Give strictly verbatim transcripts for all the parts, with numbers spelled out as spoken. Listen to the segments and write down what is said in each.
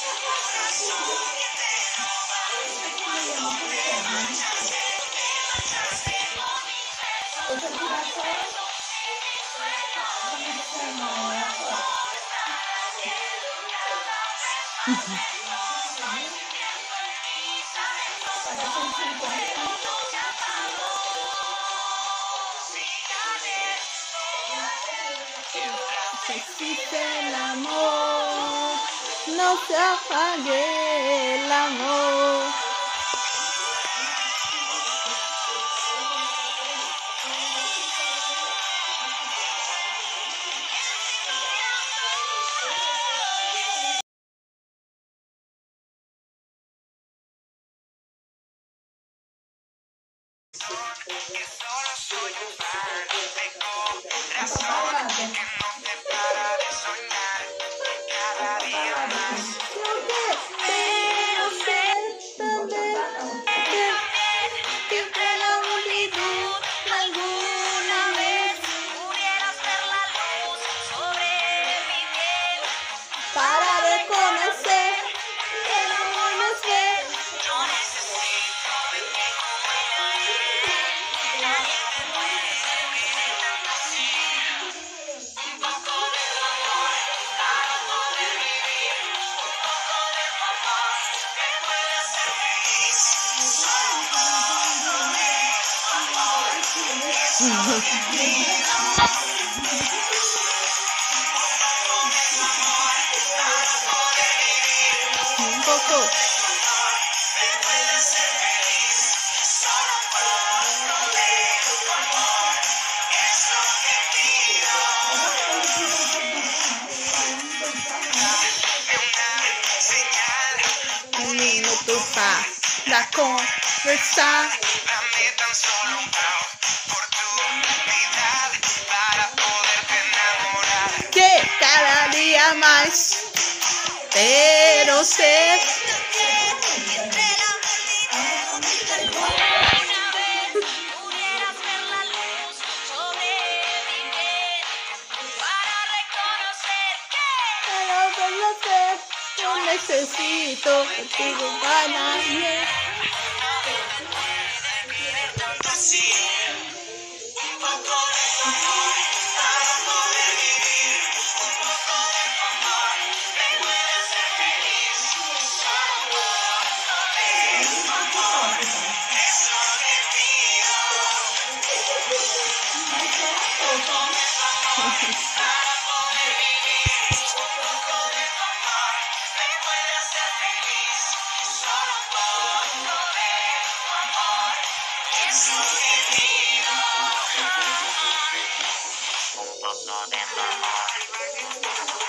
Existe el amor, no se apague el amor. Que solo soy un fan de corazón que no te para de soñar cada día más. Pero sé también que de la multitud alguna vez Pudieras ver la luz sobre mi piel. para reconocer que el amor no es fiel. Yo necesito de ti como el aire. Nadie me puede servir tanto así. Un poco de tu amor para poder vivir. Un poco de tu amor me puede hacer feliz. Solo un poco de tu amor. Un poco. Un minuto para conversar. Dame tan solo un oportunidad para poderte enamorar. Que cada día más, pero sé Entre la multitud, alguna vez pudieras ver la luz sobre mi piel para reconocer que pero conocer, yo necesito contigo para nadie. nadie me puede querer tanto así. Un poco de tu amor para poder vivir. Un poco de tu amor me puede hacer feliz. Solo un poco de tu amor es lo que pido. Un poco de tu amor para poder vivir. Un poco de tu amor me puede hacer feliz. Solo un poco de tu amor es lo que pido. Un poco de tu amor.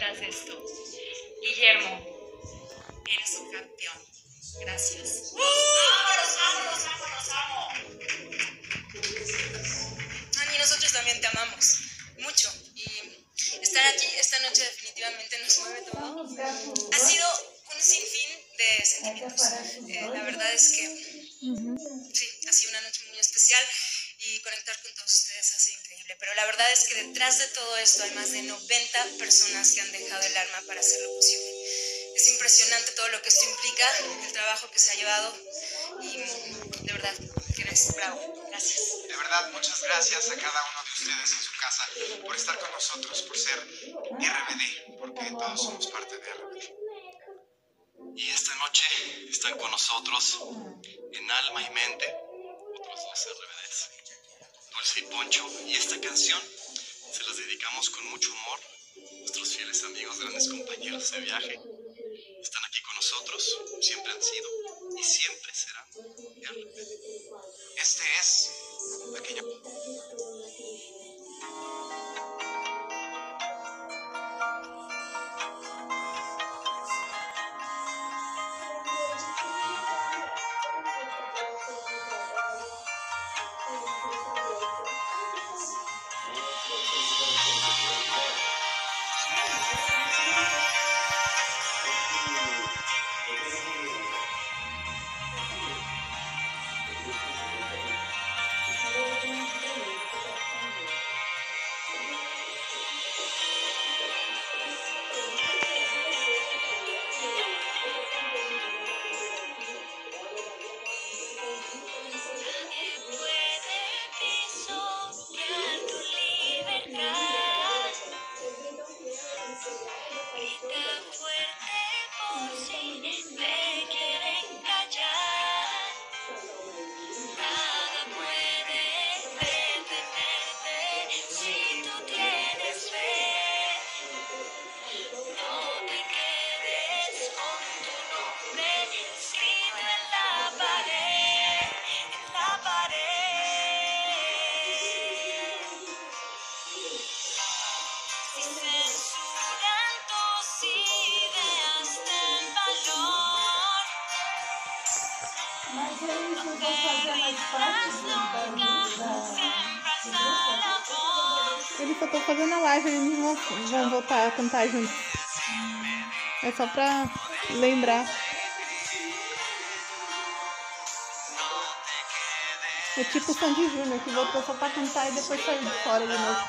logras esto. Guillermo, eres un campeón. Gracias. ¡Vámonos, vámonos, vámonos, vámonos! Ani, nosotros también te amamos mucho y estar aquí esta noche definitivamente nos mueve todo. Ha sido un sinfín de sentimientos. Eh, la verdad es que sí, ha sido una noche muy especial y conectar con todos ustedes ha sido increíble. Pero la verdad es que detrás de todo esto hay más de noventa personas que han dejado el alma para hacerlo posible. Es impresionante todo lo que esto implica, el trabajo que se ha llevado y de verdad, eres bravo. Gracias. De verdad, muchas gracias a cada uno de ustedes en su casa por estar con nosotros, por ser R B D, porque todos somos parte de R B D. Y esta noche están con nosotros en alma y mente otros dos R B Ds, Dulce y Poncho. Y esta canción se las dedicamos con mucho humor a nuestros fieles amigos, grandes compañeros de viaje. Están aquí con nosotros, siempre han sido y siempre serán R B D. Este es aquella... Eles só estão fazendo a live, eles não vão, vão voltar a cantar juntos. É só pra lembrar. É tipo o Sandy Júnior, que voltou só pra cantar e depois saiu de fora de novo.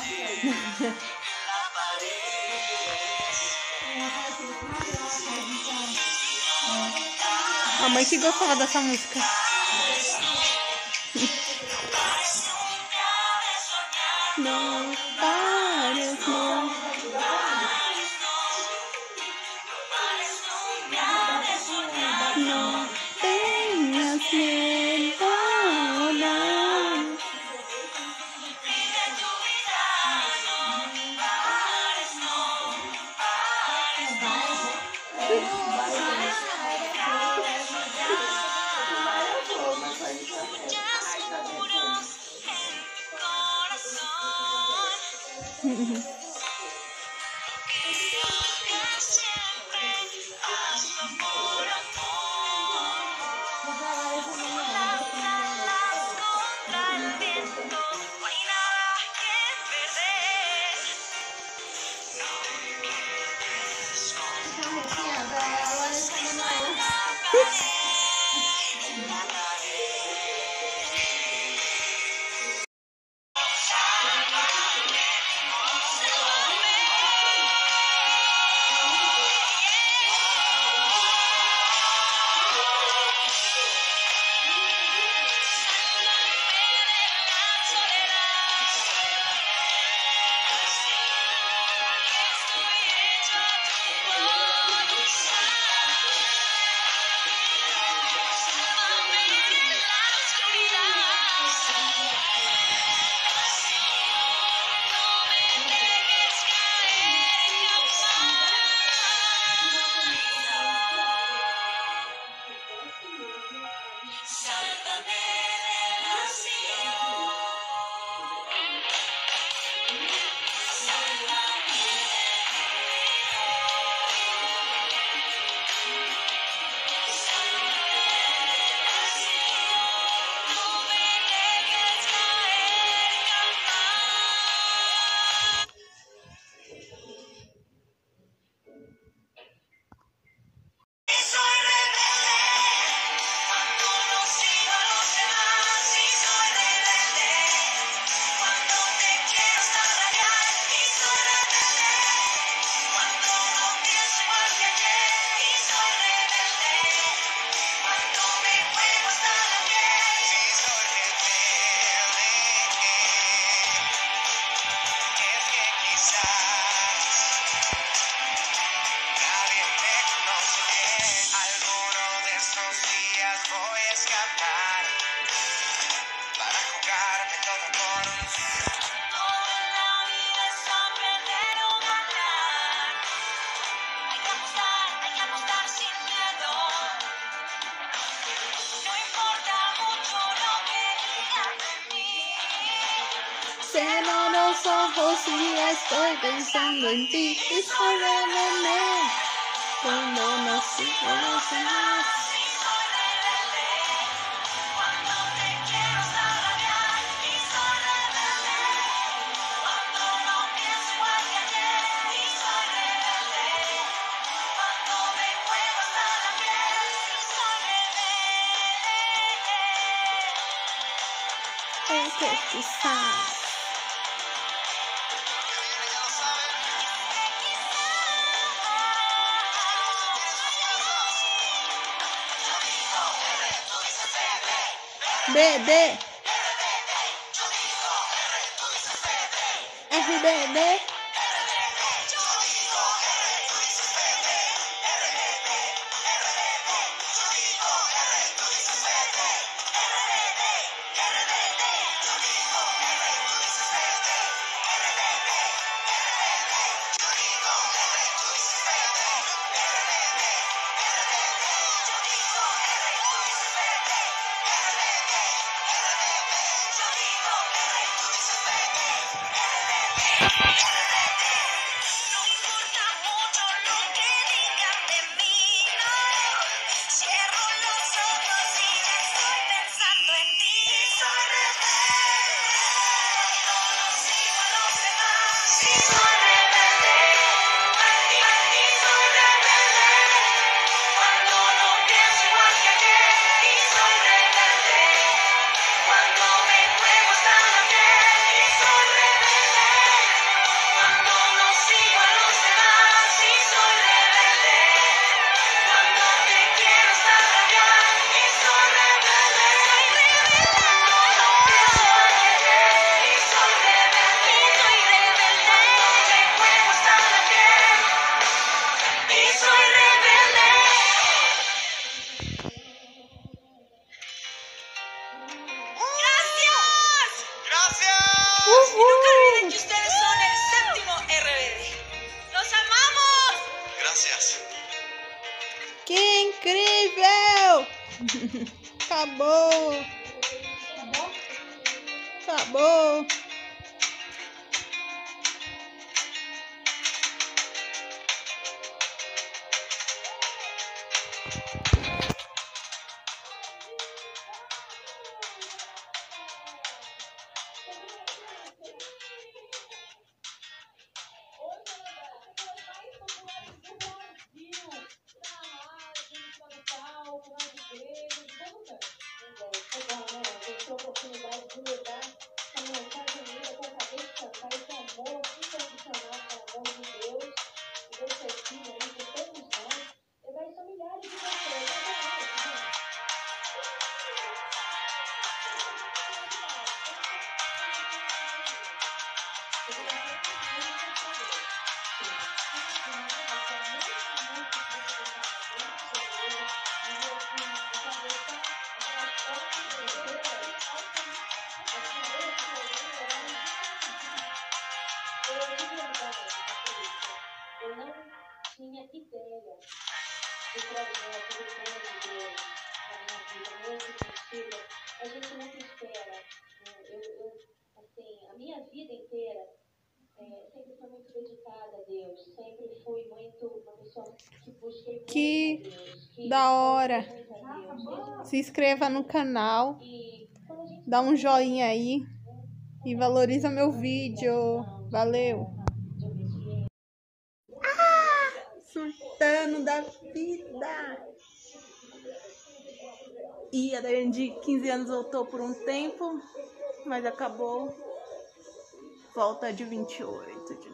A mãe que gostava dessa música. Não pares, não. Não tenhas medo, não. Nesse dia estou pensando em ti e só revelei quando eu nasci eu nasci mais. Cuando te quiero hasta rabiar y soy rebelde, cuando no pienso igual que ayer y soy rebelde, cuando me juego hasta la piel y soy rebelde. É que tu sabes. Lo que viene ya lo saben. B D R B D No importa mucho lo que digan de mí, no. Cierro los ojos y ya estoy pensando en ti. Soy rebelde, no sigo a los demás. Sí, soy rebelde, y, y soy rebelde. Cuando no pienso igual que ayer, y soy rebelde. Cuando me juego hasta la piel, y soy rebelde. Cuando no sigo a los demás y soy rebelde, cuando te quiero hasta rabiar y soy rebelde, cuando no pienso igual que ayer y soy rebelde, soy rebelde, cuando me juego hasta la piel y soy rebelde. ¡Gracias! ¡Gracias! Y nunca olviden que ustedes son el séptimo R B D. ¡Los amamos! Gracias. Que incrível! Acabou! Acabou! Eu não tinha ideia do projeto, do plano de Deus na minha vida, nesse sentido. A gente nunca espera. Né? Eu, eu, assim, a minha vida inteira é, sempre fui muito dedicada a Deus. Sempre fui muito uma pessoa que busquei muito Que a Deus. Que da hora! muito a Deus. Desde Se inscreva no canal, que quando a gente dá um joinha aí e valoriza meu vídeo. Valeu! de obediência, Surtando da vida! E a Daiane de quinze anos voltou por um tempo, mas acabou. Volta de vinte e oito de